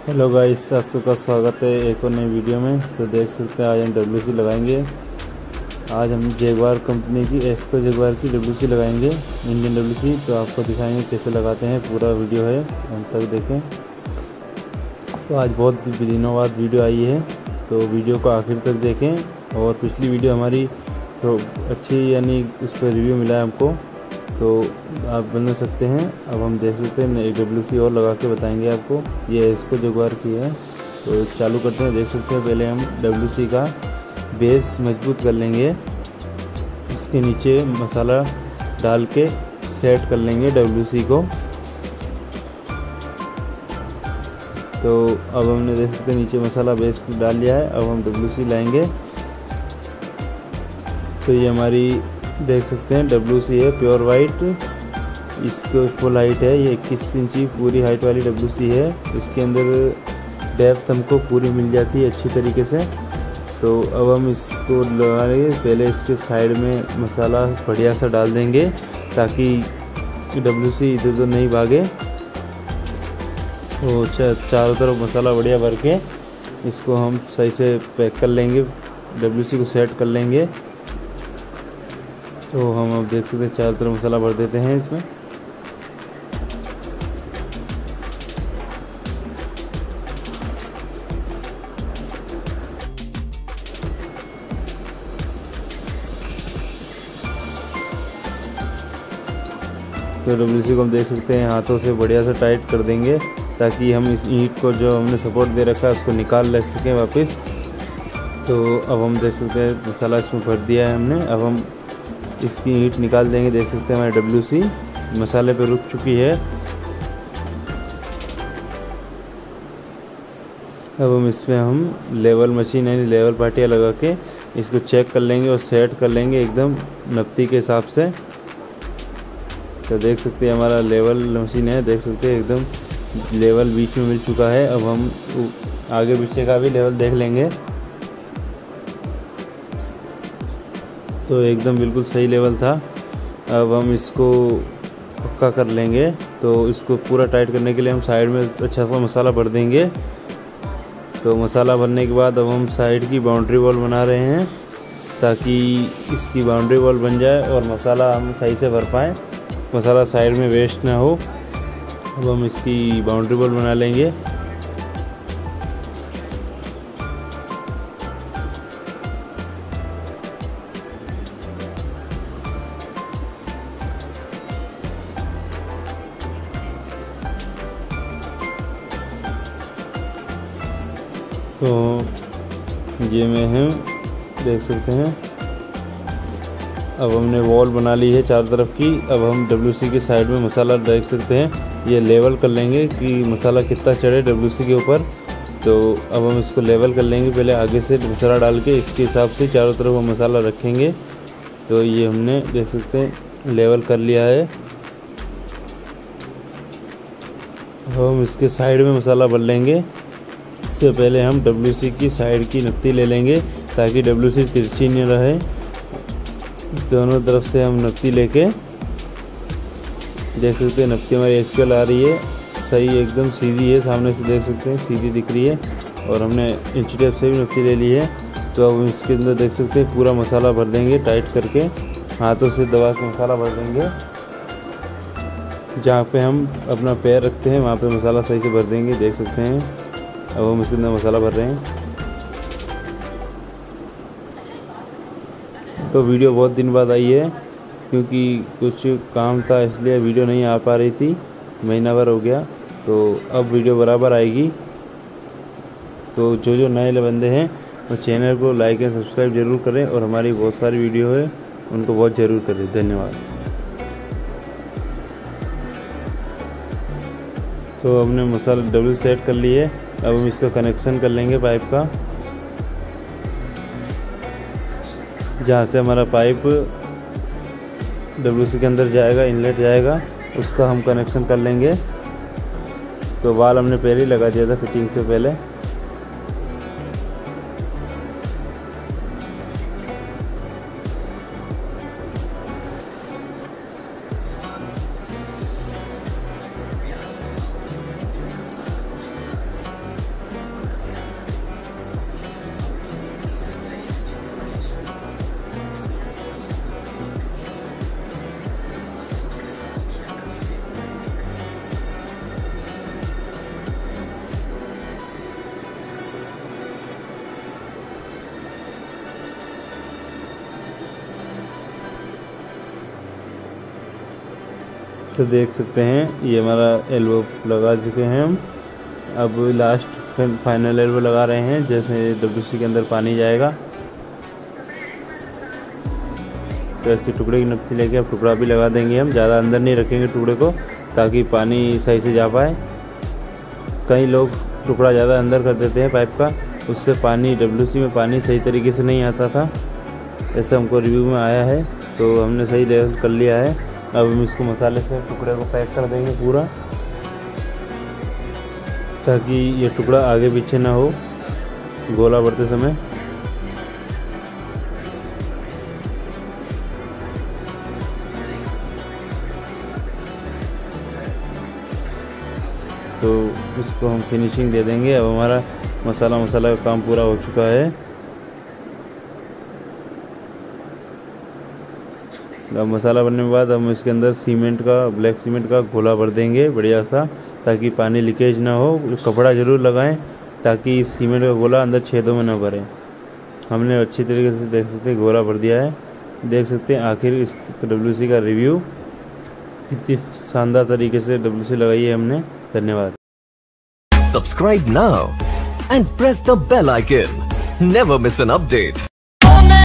Hello guys, आप सबका स्वागत है एक और नई वीडियो में। तो देख सकते हैं आज हम डब्ल्यूसी लगाएंगे। आज हम जगुआर कंपनी की एस्को जगुआर की डब्ल्यूसी लगाएंगे, इंडियन डब्ल्यूसी। तो आपको दिखाएंगे कैसे लगाते हैं, पूरा वीडियो है, अंत तक देखें। तो आज बहुत दिनों बाद वीडियो आई है, तो वीडियो को आखिर तक देखें। और पिछली वीडियो हमारी तो अच्छी, यानी उस पर रिव्यू मिला है हमको, तो आप बना सकते हैं। अब हम देख सकते हैं, एक डब्ल्यूसी और लगा के बताएंगे आपको। ये एस्को जगुआर की है, तो चालू करते हैं। देख सकते हैं, पहले हम डब्ल्यूसी का बेस मजबूत कर लेंगे, इसके नीचे मसाला डाल के सेट कर लेंगे डब्ल्यूसी को। तो अब हमने देख सकते हैं नीचे मसाला बेस डाल लिया है। अब हम डब्ल्यूसी लाएंगे। तो ये हमारी देख सकते हैं डब्ल्यूसी है, प्योर वाइट। इसको फुल हाइट है, ये 21 इंची पूरी हाइट वाली डब्ल्यूसी है। इसके अंदर डेप्थ हमको पूरी मिल जाती है अच्छी तरीके से। तो अब हम इसको लगा लेंगे। पहले इसके साइड में मसाला बढ़िया सा डाल देंगे, ताकि डब्ल्यूसी इधर उधर नहीं भागे। तो चारों तरफ मसाला बढ़िया भर के इसको हम सही से पैक कर लेंगे, डब्ल्यूसी को सेट कर लेंगे। तो हम अब देख सकते हैं चारों तरफ मसाला भर देते हैं इसमें। तो डब्ल्यूसी को हम देख सकते हैं हाथों से बढ़िया से टाइट कर देंगे, ताकि हम इस ईंट को जो हमने सपोर्ट दे रखा है उसको निकाल ले सकें वापस। तो अब हम देख सकते हैं मसाला इसमें भर दिया है हमने। अब हम इसकी ईंट निकाल देंगे। देख सकते हैं हमारी डब्ल्यूसी मसाले पे रुक चुकी है। अब हम इसमें हम लेवल मशीन यानी लेवल पार्टियाँ लगा के इसको चेक कर लेंगे और सेट कर लेंगे एकदम नब्ती के हिसाब से। तो देख सकते हैं हमारा लेवल मशीन है, देख सकते हैं एकदम लेवल बीच में मिल चुका है। अब हम आगे पीछे का भी लेवल देख लेंगे। तो एकदम बिल्कुल सही लेवल था। अब हम इसको पक्का कर लेंगे। तो इसको पूरा टाइट करने के लिए हम साइड में अच्छा सा मसाला भर देंगे। तो मसाला भरने के बाद अब हम साइड की बाउंड्री वॉल बना रहे हैं, ताकि इसकी बाउंड्री वॉल बन जाए और मसाला हम सही से भर पाएँ, मसाला साइड में वेस्ट ना हो। अब हम इसकी बाउंड्री वॉल बना लेंगे। तो ये में हम देख सकते हैं, अब हमने वॉल बना ली है चारों तरफ की। अब हम डब्ल्यूसी की साइड में मसाला देख सकते हैं, ये लेवल कर लेंगे कि मसाला कितना चढ़े डब्ल्यूसी के ऊपर। तो अब हम इसको लेवल कर लेंगे, पहले आगे से मसाला डाल के इसके हिसाब से चारों तरफ हम मसाला रखेंगे। तो ये हमने देख सकते हैं लेवल कर लिया है। अब हम इसके साइड में मसाला भर लेंगे। इससे पहले हम डब्ल्यूसी की साइड की नत्ती ले लेंगे, ताकि डब्ल्यूसी तिरछी नहीं रहे। दोनों तरफ से हम नत्ती लेके देख सकते हैं नत्ती हमारी एक्चुअल आ रही है, सही एकदम सीधी है। सामने से देख सकते हैं सीधी दिख रही है। और हमने इंची टेप से भी नत्ती ले ली है। तो अब इसके अंदर देख सकते हैं पूरा मसाला भर देंगे, टाइट करके हाथों से दबा के मसाला भर देंगे। जहाँ पे हम अपना पैर रखते हैं वहाँ पे मसाला सही से भर देंगे, देख सकते हैं। अब हम इसके अंदर मसाला भर रहे हैं। तो वीडियो बहुत दिन बाद आई है, क्योंकि कुछ काम था इसलिए वीडियो नहीं आ पा रही थी, महीना भर हो गया। तो अब वीडियो बराबर आएगी। तो जो नए बंदे हैं वो चैनल को लाइक एंड सब्सक्राइब ज़रूर करें, और हमारी बहुत सारी वीडियो है उनको बहुत ज़रूर करें। धन्यवाद। तो हमने मसाला डबल सेट कर लिए। अब हम इसका कनेक्शन कर लेंगे पाइप का, जहाँ से हमारा पाइप डब्ल्यूसी के अंदर जाएगा, इनलेट जाएगा, उसका हम कनेक्शन कर लेंगे। तो वाल हमने पहले ही लगा दिया था फिटिंग से पहले। तो देख सकते हैं ये हमारा एल्बो लगा चुके हैं हम। अब लास्ट फाइनल एल्बो लगा रहे हैं। जैसे WC के अंदर पानी जाएगा तो इसके टुकड़े की नप्ती लेके अब टुकड़ा भी लगा देंगे हम। ज़्यादा अंदर नहीं रखेंगे टुकड़े को ताकि पानी सही से जा पाए। कई लोग टुकड़ा ज़्यादा अंदर कर देते हैं पाइप का, उससे पानी WC में पानी सही तरीके से नहीं आता था। ऐसा हमको रिव्यू में आया है, तो हमने सही लेवल कर लिया है। अब हम इसको मसाले से टुकड़े को पैक कर देंगे पूरा, ताकि ये टुकड़ा आगे पीछे ना हो गोला बढ़ते समय। तो इसको हम फिनिशिंग दे देंगे। अब हमारा मसाला का काम पूरा हो चुका है। अब मसाला बनने के बाद हम इसके अंदर सीमेंट का, ब्लैक सीमेंट का घोला भर देंगे बढ़िया सा, ताकि पानी लीकेज ना हो। कपड़ा ज़रूर लगाएं ताकि इस सीमेंट का घोला अंदर छेदों में ना भरे। हमने अच्छी तरीके से देख सकते हैं घोला भर दिया है। देख सकते हैं आखिर इस WC का रिव्यू कितनी शानदार तरीके से WC लगाई है हमने। धन्यवाद। Subscribe now and press the bell icon. Never miss an update.